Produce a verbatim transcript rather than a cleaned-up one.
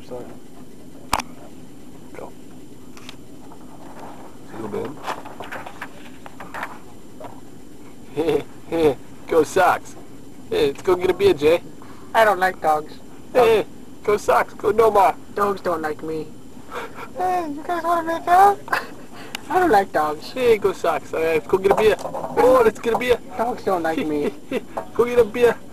sorry. Go. Go, man. Hey, hey, go Sox. Hey, let's go get a beer, Jay. I don't like dogs. Hey, go Sox. Go no more. Dogs don't like me. Hey, you guys want to make out? I don't like dogs. Hey, go Sox. All right, let's go get a beer. Oh, let's get a beer. Dogs don't like me. Go get a beer.